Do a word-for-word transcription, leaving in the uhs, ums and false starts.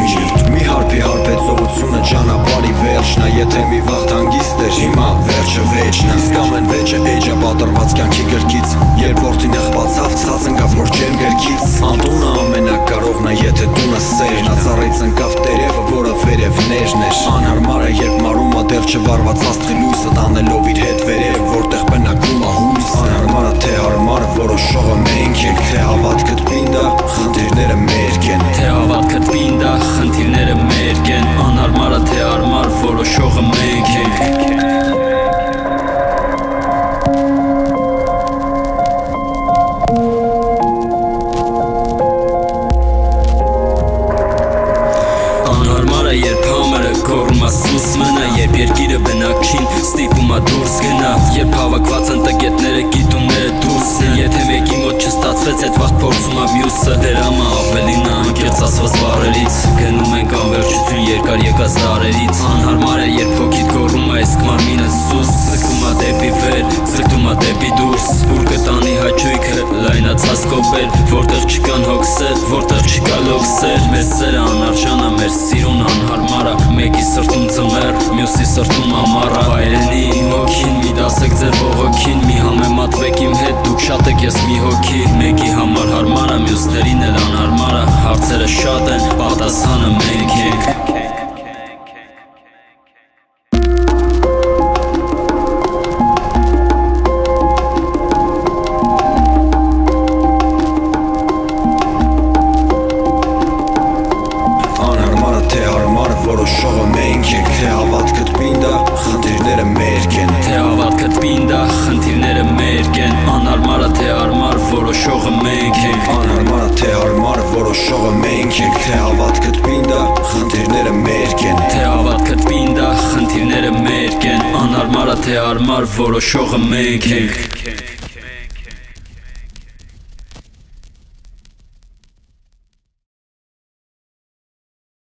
միշտ Մի հարբի հարբեցողությունը ճանապարհի վերջն է Եթե մի վաղ հանգիստ էր հիմա վերջը վեճն է Իսկ ամեն վեճը էջ է պատրված կյանքի գրկից Երբ որդին եղբացավ ցած ընկավ նոր ջերմ գրկից Անտունը ամենակարողն է եթե տունը սերն է Ծառից ընկավ տերևը որը վերևներն էր Անհարմար է երբ մարումը դեռ չվարված աստղի լույսը Տանելով իր հետ վերև որտեղ բնակվում է հույս Անհարմար է թե հարմար որոշողը մենք ենք Թե հավատքդ պինդ է խնդիրները մերկ են Թե հավատքդ պինդ է խնդիրները մերկ են Անհարմար է թե հարմար որոշողը մենք ենք Երբ համերը գոռում է սուս մնա Երբ երկիրը բնակչին ստիպում է դուրս գնա Երբ հավաքված են տգետները գիտումները դուրս են Եթե մեկի մոտ չստացվեց այդ վաղ փորձում է մյուսը Դերամը ավելին է անկեղծ ասված բառերից Գնում ենք անվերջություն երկար եկած դարերից Անհարմար է երբ հոգիդ գոռում է իսկ մարմինը սուս Ձգտում է դեպի վեր, ձգտում է դեպի դուրս Ուր կտանի հաճույքը լայնացած կոպեր Որտեղ չկան հոգսեր, որտեղ չկա լոքսեր Մեր սերը անարժան է, մեր սիրուն անհարմար է Մեկի սրտում ձմեռ, մյուսի սրտում ամառ է Վայրենի իմ հոգին, մի դասեք ձեր ողոքին Մի համեմատվեք իմ հետ, դուք շատ եք ես մի հոգի Մեկի համար հարմար է, մյուսներին էլ անհարմար է Հարցերը շատ են, պատասխանը մենք ենք Որոշողը մենք ենք Թե հավատքդ պինդ է խնդիրները մերկ են Թե հավատքդ պինդ է խնդիրները մերկ են Անհարմար է թե հարմար որոշողը մենք ենք Անհարմար է թե հարմար որոշողը մենք ենք Թե հավատքդ պինդ է խնդիրները մերկ են Թե հավատքդ պինդ է խնդիրները մերկ են Անհարմար է թե հարմար որոշողը մենք ենք